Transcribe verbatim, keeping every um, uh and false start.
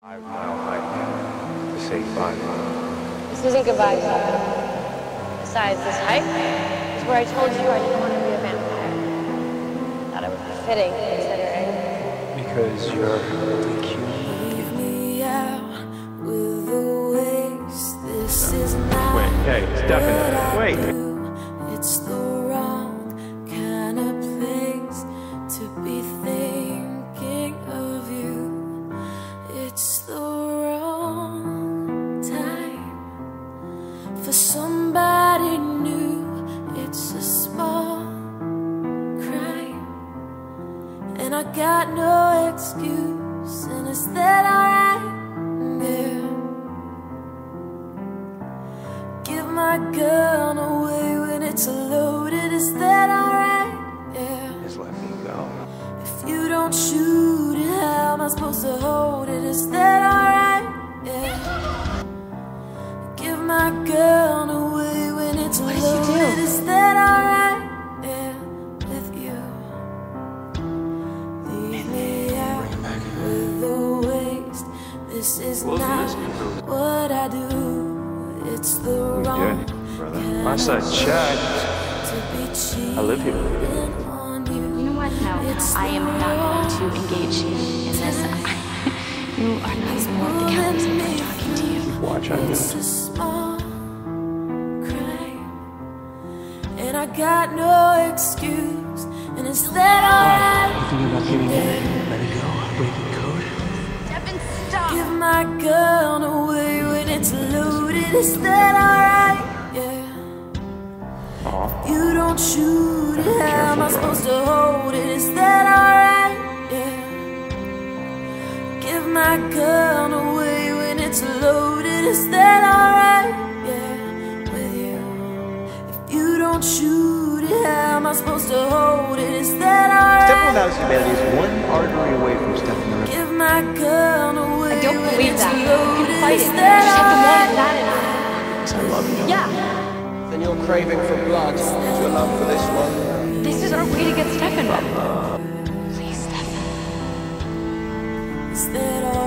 I don't like to say goodbye. This isn't goodbye, Stefan. Besides, this hike is where I told you I didn't want to be a vampire. Thought it would be fitting, considering. Because you're really cute. Leave me out with the waste. This is not Wait, hey, Stefan, wait. It's the wrong kind of place to be thinking of you. It's the wrong time for somebody new. It's a small crime, and I got no excuse. And is that alright? Yeah. Give my gun away when it's loaded. Is that alright? Yeah. Just let me go. If you don't shoot it, how am I supposed to hold it? Is that alright? Yeah. Give my gun away when it's What did loaded. you do? Is that alright? Yeah, with you. Leave me out with the waste. This is Well, not this is what I do. It's the wrong brother. My son, Chad. I live here. here. You know what? No, I am not going to engage in this. You are not even worth the calories I'm talking to you. Watch out. It's a small crime, and I got no excuse. And is that alright? You think about getting in it? Let it go. Breaking code. Stefan, stop! Give my gun away when it's loaded. Is that alright? Yeah. Aw. You don't shoot it, Be how am I careful, supposed to hold it? Is that alright? Yeah. Give my gun away when it's loaded. Is that alright? Yeah, with you. If you don't shoot it, how am I supposed to hold it? Is that alright? Stefan Elena's humanity is one artery away from Stefan Elena. Give my gun away. I don't when believe it's that. You loaded. can fight Is it. You that just have to want alright? that enough. I love you. Yeah, Then your craving for blood is your love for this one. this is our way to get Stefan back. Please, Stefan. Is that alright?